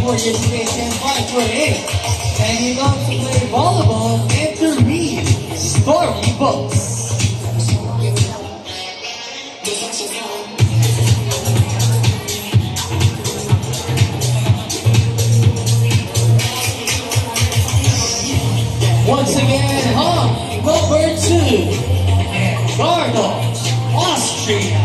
Education 548, and he loves to play volleyball and to read storybooks. Once again, Hunk, number 2, and Gardo, Austria.